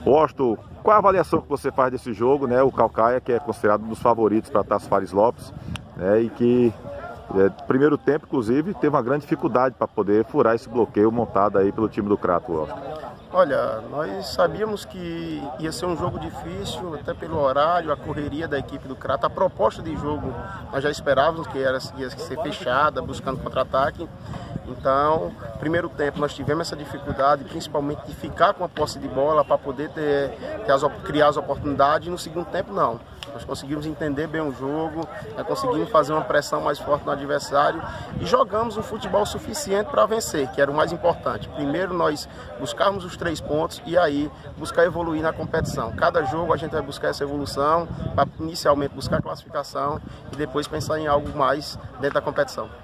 Washington, qual a avaliação que você faz desse jogo, né? O Caucaia, que é considerado um dos favoritos para Tasso Fares Lopes, né? E que primeiro tempo, inclusive, teve uma grande dificuldade para poder furar esse bloqueio montado aí pelo time do Crato, Washington. Olha, nós sabíamos que ia ser um jogo difícil, até pelo horário, a correria da equipe do Crato. A proposta de jogo nós já esperávamos que ia ser fechada, buscando contra-ataque. Então, primeiro tempo nós tivemos essa dificuldade, principalmente de ficar com a posse de bola para poder criar as oportunidades. E no segundo tempo não. Nós conseguimos entender bem o jogo, conseguimos fazer uma pressão mais forte no adversário e jogamos um futebol suficiente para vencer, que era o mais importante. Primeiro nós buscarmos os 3 pontos e aí buscar evoluir na competição. Cada jogo a gente vai buscar essa evolução, para inicialmente buscar a classificação e depois pensar em algo mais dentro da competição.